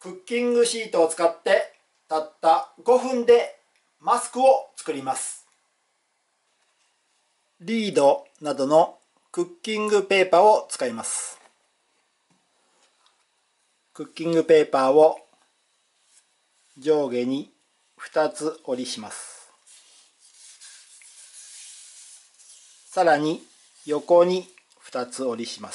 クッキングシートを使ってたった5分でマスクを作ります。リードなどのクッキングペーパーを使います。クッキングペーパーを上下に2つ折りします。さらに横に2つ折りします。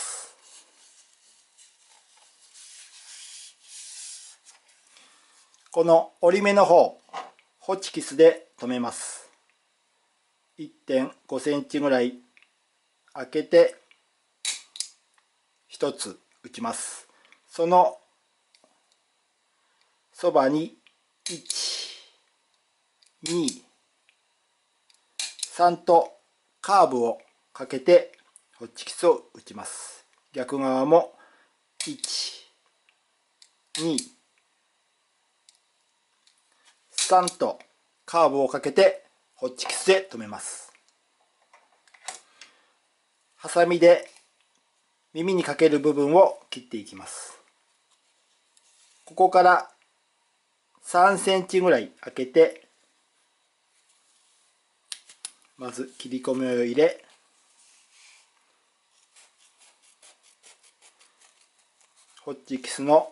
この折り目の方、ホチキスで留めます。1.5 センチぐらい開けて1つ打ちます。そのそばに1、2、3とカーブをかけてホチキスを打ちます。逆側も1、2、3とカーブをかけてホチキスで留めます。ハサミで耳にかける部分を切っていきます。ここから3センチぐらい開けて、まず切り込みを入れ、ホチキスの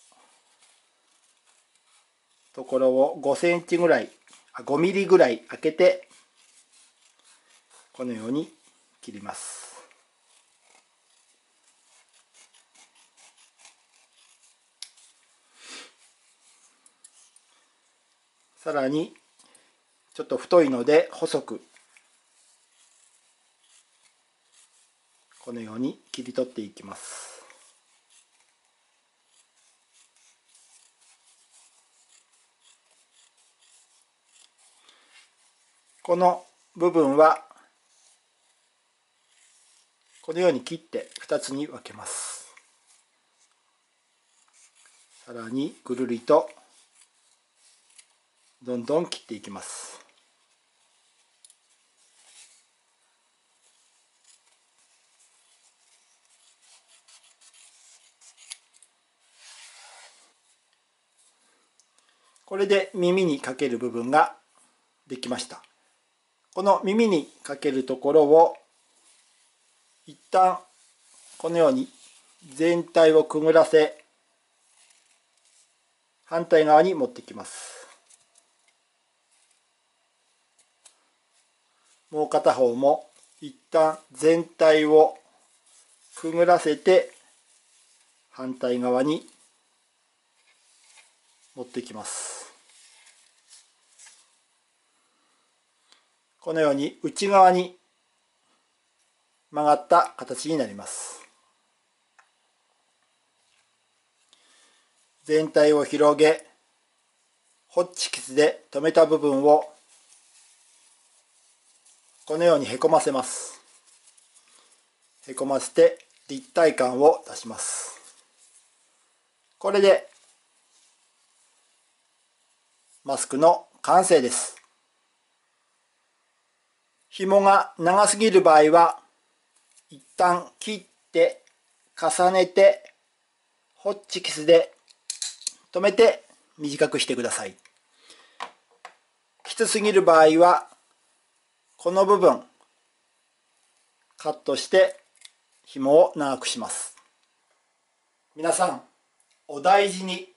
ところを5センチぐらい、5ミリぐらい開けて、このように切ります。さらにちょっと太いので細くこのように切り取っていきます。この部分はこのように切って2つに分けます。さらにぐるりとどんどん切っていきます。これで耳にかける部分ができました。この耳にかけるところを一旦このように全体をくぐらせ反対側に持ってきます。もう片方も一旦全体をくぐらせて反対側に持ってきます。このように内側に曲がった形になります。全体を広げ、ホチキスで留めた部分をこのようにへこませます。へこませて立体感を出します。これでマスクの完成です。紐が長すぎる場合は一旦切って重ねてホチキスで留めて短くしてください。きつすぎる場合はこの部分カットして紐を長くします。皆さんお大事に。